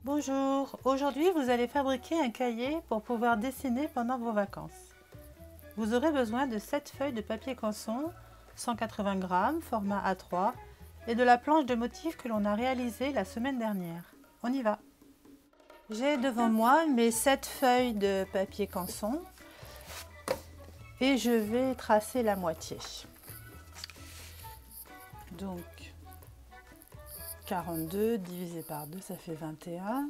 Bonjour, aujourd'hui vous allez fabriquer un cahier pour pouvoir dessiner pendant vos vacances. Vous aurez besoin de 7 feuilles de papier canson, 180 grammes, format A3 et de la planche de motifs que l'on a réalisée la semaine dernière. On y va! J'ai devant moi mes 7 feuilles de papier canson et je vais tracer la moitié. Donc 42 divisé par 2, ça fait 21.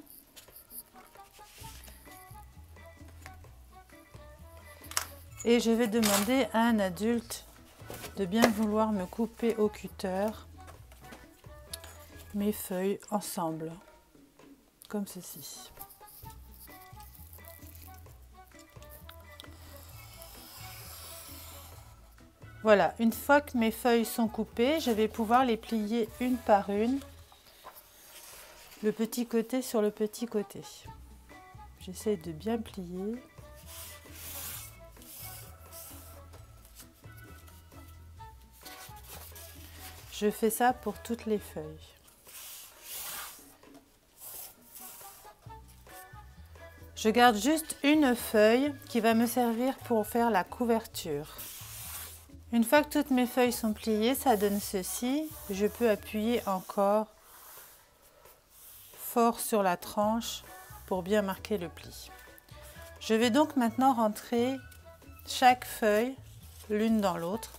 Et je vais demander à un adulte de bien vouloir me couper au cutter mes feuilles ensemble, comme ceci. Voilà, une fois que mes feuilles sont coupées, je vais pouvoir les plier une par une, le petit côté sur le petit côté. J'essaie de bien plier. Je fais ça pour toutes les feuilles. Je garde juste une feuille qui va me servir pour faire la couverture. Une fois que toutes mes feuilles sont pliées, ça donne ceci. Je peux appuyer encore fort sur la tranche pour bien marquer le pli. Je vais donc maintenant rentrer chaque feuille l'une dans l'autre.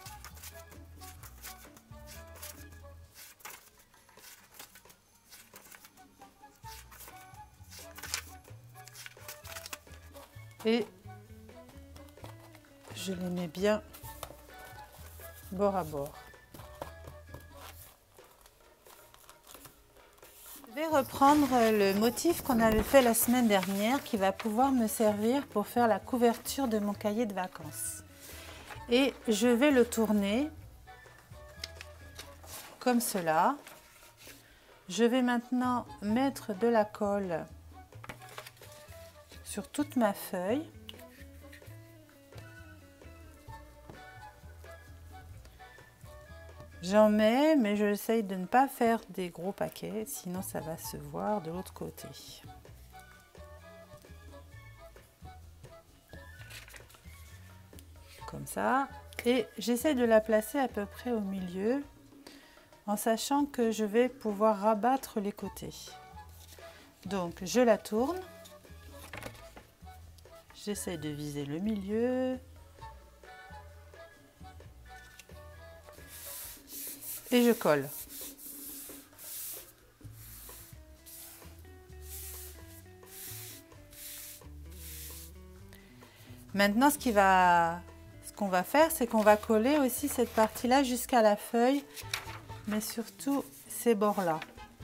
Et je les mets bien bord à bord. Je vais reprendre le motif qu'on avait fait la semaine dernière qui va pouvoir me servir pour faire la couverture de mon cahier de vacances. Et je vais le tourner comme cela. Je vais maintenant mettre de la colle sur toute ma feuille. J'en mets, mais j'essaye de ne pas faire des gros paquets, sinon ça va se voir de l'autre côté. Comme ça. Et j'essaie de la placer à peu près au milieu, en sachant que je vais pouvoir rabattre les côtés. Donc je la tourne. J'essaie de viser le milieu. Et je colle. Maintenant, ce qu'on va faire, c'est qu'on va coller aussi cette partie-là jusqu'à la feuille, mais surtout ces bords-là.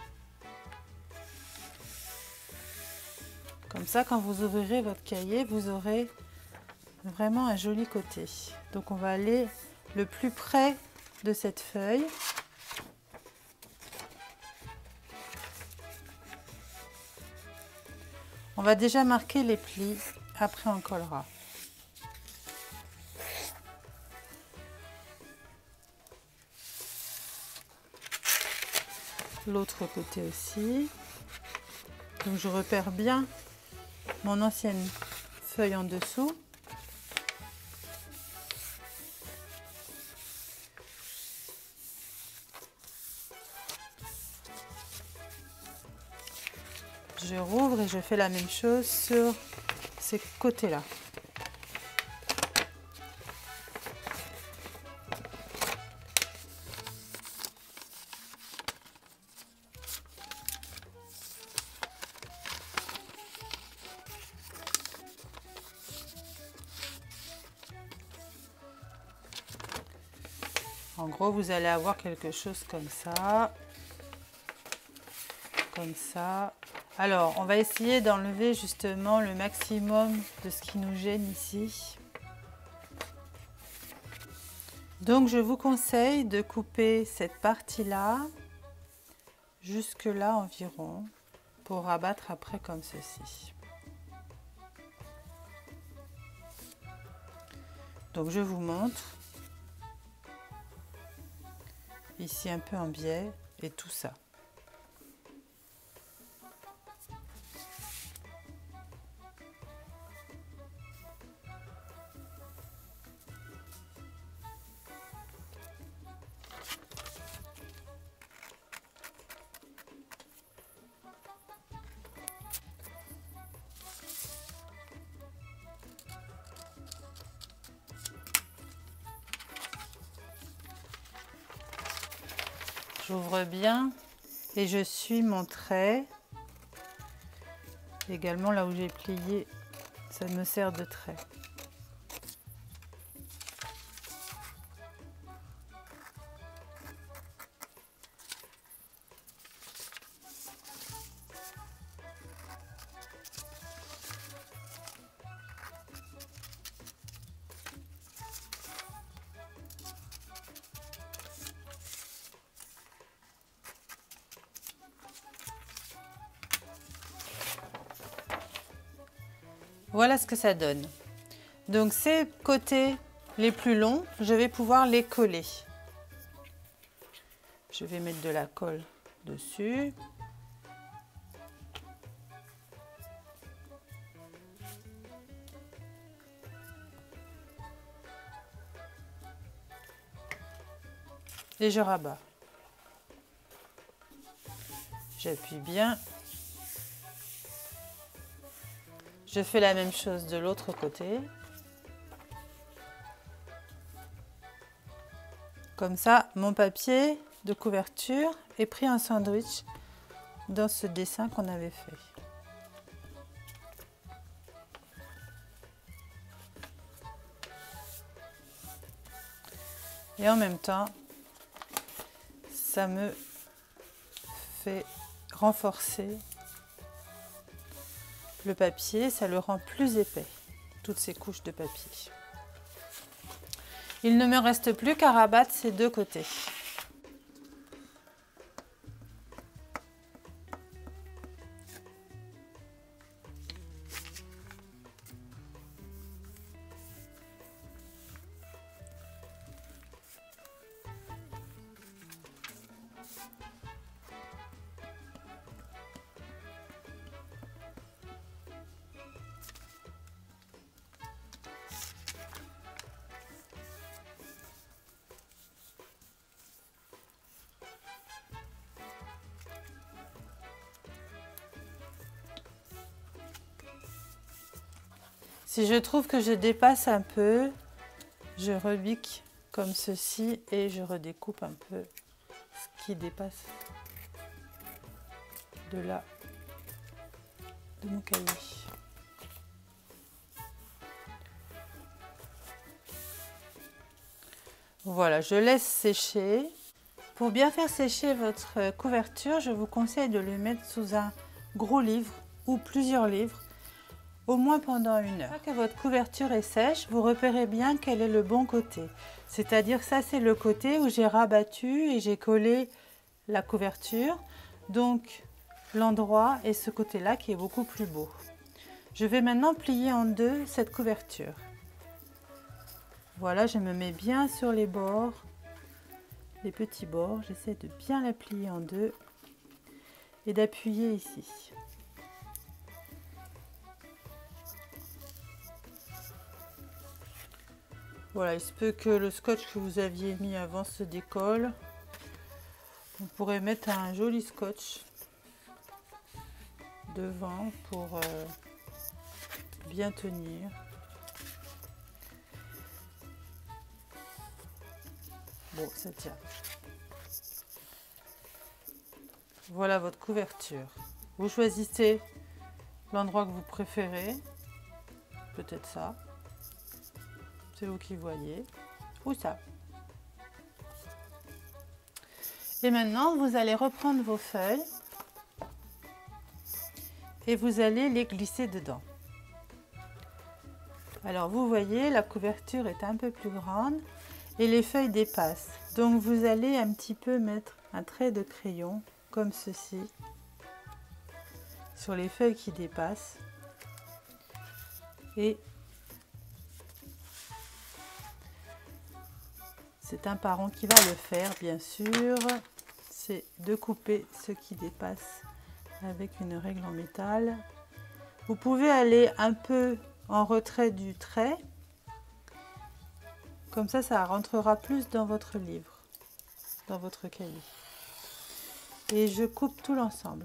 Comme ça, quand vous ouvrirez votre cahier, vous aurez vraiment un joli côté. Donc on va aller le plus près de cette feuille. On va déjà marquer les plis, après on collera. L'autre côté aussi. Donc je repère bien mon ancienne feuille en dessous. Je rouvre et je fais la même chose sur ces côtés-là. En gros, vous allez avoir quelque chose comme ça. Comme ça. Alors, on va essayer d'enlever justement le maximum de ce qui nous gêne ici. Donc, je vous conseille de couper cette partie-là, jusque là environ, pour rabattre après comme ceci. Donc, je vous montre. Ici un peu en biais et tout ça. J'ouvre bien et je suis mon trait. Également là où j'ai plié, ça me sert de trait. Voilà ce que ça donne. Donc ces côtés les plus longs, je vais pouvoir les coller. Je vais mettre de la colle dessus. Et je rabats. J'appuie bien. Je fais la même chose de l'autre côté. Comme ça, mon papier de couverture est pris en sandwich dans ce dessin qu'on avait fait. Et en même temps, ça me fait renforcer le papier, ça le rend plus épais, toutes ces couches de papier. Il ne me reste plus qu'à rabattre ces deux côtés. Si je trouve que je dépasse un peu, je rebique comme ceci et je redécoupe un peu ce qui dépasse de là, de mon cahier. Voilà, je laisse sécher. Pour bien faire sécher votre couverture, je vous conseille de le mettre sous un gros livre ou plusieurs livres, au moins pendant 1 heure. Une fois que votre couverture est sèche, vous repérez bien quel est le bon côté. C'est-à-dire, ça c'est le côté où j'ai rabattu et j'ai collé la couverture. Donc, l'endroit est ce côté-là qui est beaucoup plus beau. Je vais maintenant plier en deux cette couverture. Voilà, je me mets bien sur les bords, les petits bords. J'essaie de bien la plier en deux et d'appuyer ici. Voilà, il se peut que le scotch que vous aviez mis avant se décolle. On pourrait mettre un joli scotch devant pour bien tenir. Bon, ça tient. Voilà votre couverture. Vous choisissez l'endroit que vous préférez. Peut-être ça. C'est vous qui voyez. Ou ça. Et maintenant, vous allez reprendre vos feuilles et vous allez les glisser dedans. Alors, vous voyez, la couverture est un peu plus grande et les feuilles dépassent. Donc, vous allez un petit peu mettre un trait de crayon, comme ceci, sur les feuilles qui dépassent. Et c'est un parent qui va le faire, bien sûr. C'est de couper ce qui dépasse avec une règle en métal. Vous pouvez aller un peu en retrait du trait. Comme ça rentrera plus dans votre livre, dans votre cahier. Et je coupe tout l'ensemble.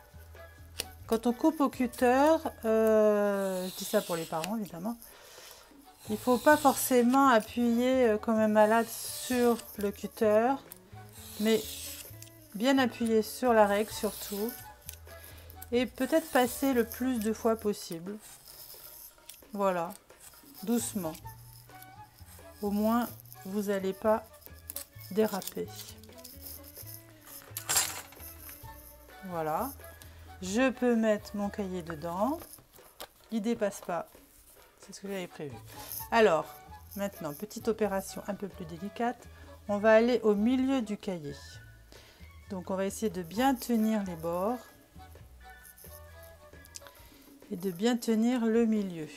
Quand on coupe au cutter, je dis ça pour les parents évidemment, Il ne faut pas forcément appuyer comme un malade sur le cutter, mais bien appuyer sur la règle surtout. Et peut-être passer le plus de fois possible. Voilà, doucement. Au moins, vous n'allez pas déraper. Voilà. Je peux mettre mon cahier dedans. Il ne dépasse pas. C'est ce que j'avais prévu. Alors, maintenant, petite opération un peu plus délicate. On va aller au milieu du cahier. Donc, on va essayer de bien tenir les bords. Et de bien tenir le milieu.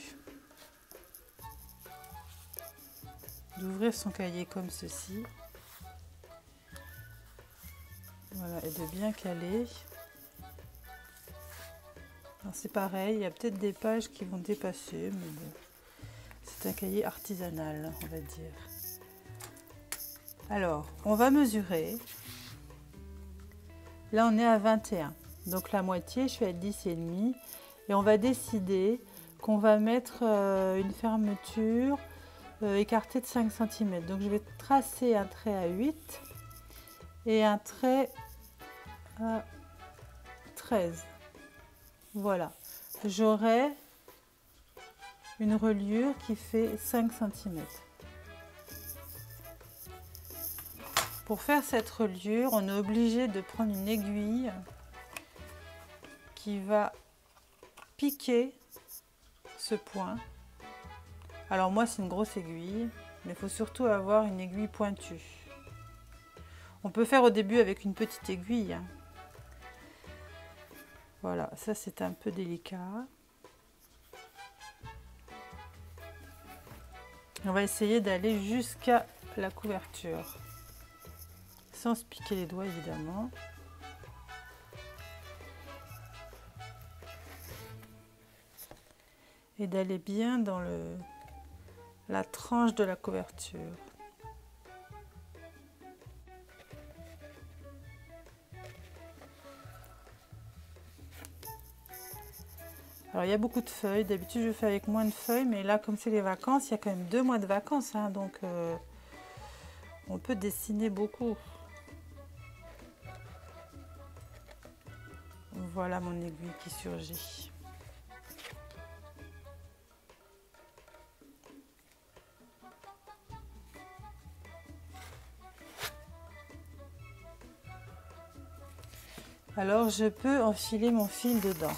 D'ouvrir son cahier comme ceci. Voilà, et de bien caler. C'est pareil, il y a peut-être des pages qui vont dépasser, mais bon, c'est un cahier artisanal, on va dire. Alors, on va mesurer. Là, on est à 21. Donc la moitié, je suis à 10,5. Et on va décider qu'on va mettre une fermeture écartée de 5 cm. Donc je vais tracer un trait à 8 et un trait à 13. Voilà. J'aurai une reliure qui fait 5 cm. Pour faire cette reliure, on est obligé de prendre une aiguille qui va piquer ce point. Alors moi c'est une grosse aiguille, mais il faut surtout avoir une aiguille pointue. On peut faire au début avec une petite aiguille. Voilà, ça c'est un peu délicat. On va essayer d'aller jusqu'à la couverture, sans se piquer les doigts évidemment. Et d'aller bien dans la tranche de la couverture. Alors il y a beaucoup de feuilles, d'habitude je fais avec moins de feuilles, mais là comme c'est les vacances, il y a quand même 2 mois de vacances, hein, donc on peut dessiner beaucoup. Voilà mon aiguille qui surgit. Alors je peux enfiler mon fil dedans.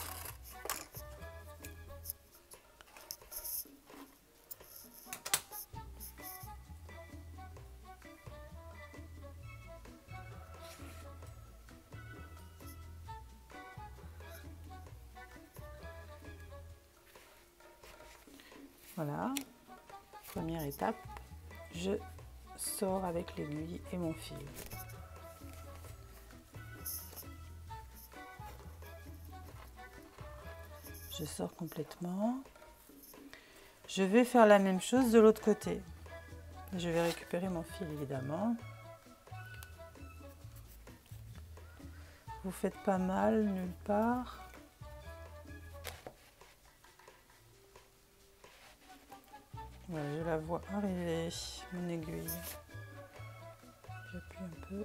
Voilà, première étape, je sors avec l'aiguille et mon fil. Je sors complètement. Je vais faire la même chose de l'autre côté. Je vais récupérer mon fil évidemment. Vous faites pas mal nulle part. Voilà, je la vois arriver, mon aiguille. J'appuie un peu.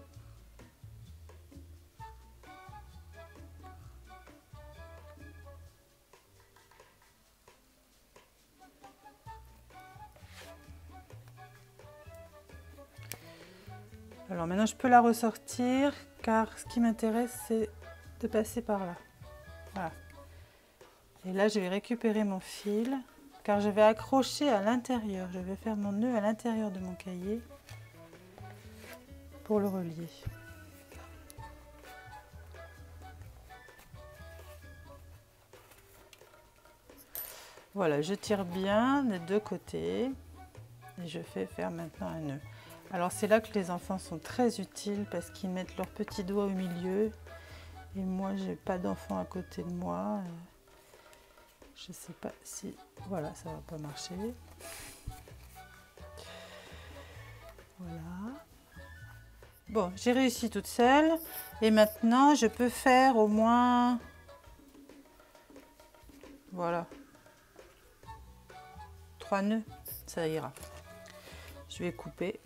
Alors maintenant je peux la ressortir car ce qui m'intéresse c'est de passer par là. Voilà. Et là je vais récupérer mon fil car je vais accrocher à l'intérieur. Je vais faire mon nœud à l'intérieur de mon cahier pour le relier. Voilà, je tire bien des deux côtés et je fais faire maintenant un nœud. Alors c'est là que les enfants sont très utiles parce qu'ils mettent leurs petits doigts au milieu et moi j'ai pas d'enfant à côté de moi. Je sais pas si... Voilà, ça va pas marcher. Voilà. Bon, j'ai réussi toute seule et maintenant je peux faire au moins... Voilà. 3 nœuds. ça ira. Je vais couper.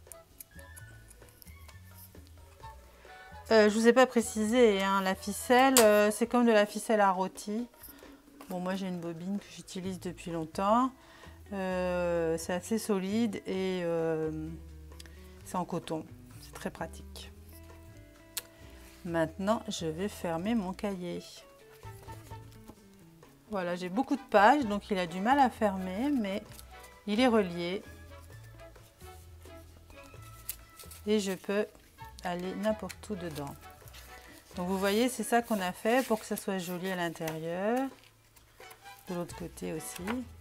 Je vous ai pas précisé, hein, la ficelle, c'est comme de la ficelle à rôti. Bon, moi j'ai une bobine que j'utilise depuis longtemps. C'est assez solide et c'est en coton. C'est très pratique. Maintenant, je vais fermer mon cahier. Voilà, j'ai beaucoup de pages, donc il a du mal à fermer, mais il est relié. Et je peux aller n'importe où dedans. Donc vous voyez, c'est ça qu'on a fait pour que ça soit joli à l'intérieur. De l'autre côté aussi.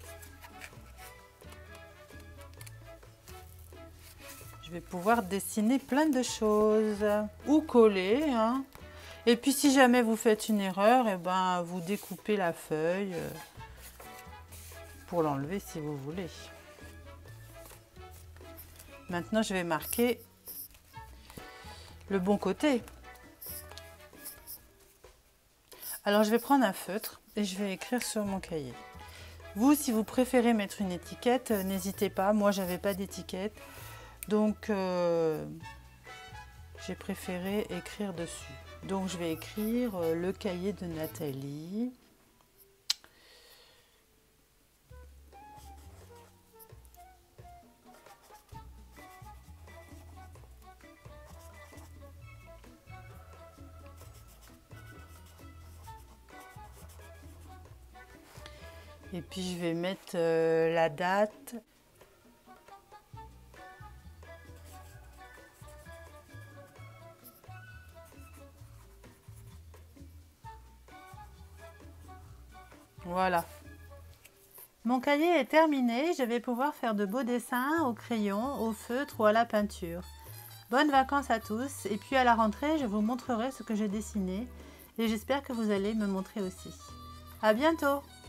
Je vais pouvoir dessiner plein de choses. Ou coller, hein. Et puis si jamais vous faites une erreur, et ben, vous découpez la feuille pour l'enlever si vous voulez. Maintenant, je vais marquer le bon côté. Alors, je vais prendre un feutre et je vais écrire sur mon cahier. Vous, si vous préférez mettre une étiquette, n'hésitez pas. Moi, j'avais pas d'étiquette. Donc, j'ai préféré écrire dessus. Donc, je vais écrire le cahier de Nathalie. Et puis, je vais mettre la date. Voilà. Mon cahier est terminé, je vais pouvoir faire de beaux dessins au crayon, au feutre ou à la peinture. Bonnes vacances à tous et puis à la rentrée, je vous montrerai ce que j'ai dessiné et j'espère que vous allez me montrer aussi. À bientôt!